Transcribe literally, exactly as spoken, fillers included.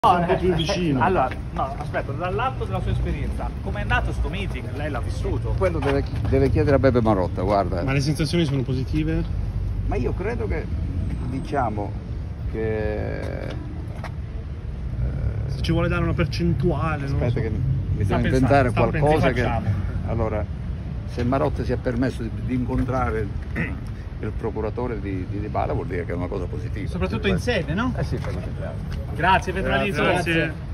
un po' più vicino. Allora, no, aspetta, dall'atto della sua esperienza, com'è andato sto meeting? Lei l'ha vissuto? Quello deve, deve chiedere a Beppe Marotta, guarda. Ma le sensazioni sono positive? Ma io credo che, diciamo, che... Se ci vuole dare una percentuale, non lo Aspetta so. che mi Sta devo pensando, inventare sta qualcosa che... pensando, Allora, se Marotta si è permesso di, di incontrare il procuratore di, di Dybala vuol dire che è una cosa positiva. Soprattutto in sede, no? Eh sì, per la Grazie Petralizio. Grazie.